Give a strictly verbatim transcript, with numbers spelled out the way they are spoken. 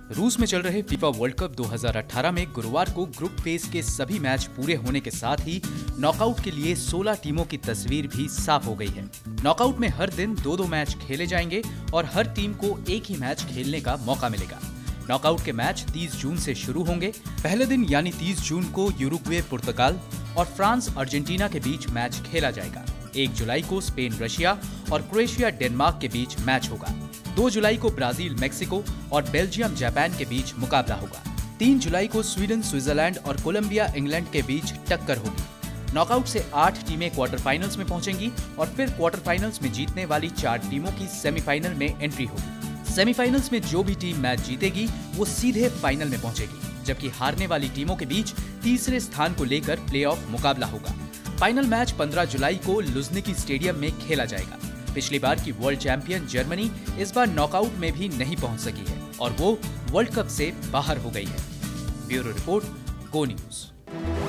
रूस में चल रहे फीफा वर्ल्ड कप दो हज़ार अठारह में गुरुवार को ग्रुप फेज के सभी मैच पूरे होने के साथ ही नॉकआउट के लिए सोलह टीमों की तस्वीर भी साफ हो गई है। नॉकआउट में हर दिन दो दो मैच खेले जाएंगे और हर टीम को एक ही मैच खेलने का मौका मिलेगा। नॉकआउट के मैच तीस जून से शुरू होंगे। पहले दिन यानी तीस जून को यूरुग्वे पुर्तगाल और फ्रांस अर्जेंटीना के बीच मैच खेला जाएगा। एक जुलाई को स्पेन रशिया और क्रोएशिया डेनमार्क के बीच मैच होगा। दो जुलाई को ब्राजील मेक्सिको और बेल्जियम जापान के बीच मुकाबला होगा। तीन जुलाई को स्वीडन स्विट्जरलैंड और कोलंबिया इंग्लैंड के बीच टक्कर होगी। नॉकआउट से आठ टीमें क्वार्टर फाइनल्स में पहुंचेंगी और फिर क्वार्टर फाइनल्स में जीतने वाली चार टीमों की सेमीफाइनल में एंट्री होगी। सेमीफाइनल्स में जो भी टीम मैच जीतेगी वो सीधे फाइनल में पहुंचेगी, जबकि हारने वाली टीमों के बीच तीसरे स्थान को लेकर प्लेऑफ मुकाबला होगा। फाइनल मैच पंद्रह जुलाई को लुझनिकी स्टेडियम में खेला जाएगा। पिछली बार की वर्ल्ड चैंपियन जर्मनी इस बार नॉकआउट में भी नहीं पहुंच सकी है और वो वर्ल्ड कप से बाहर हो गई है। Bureau report, go news.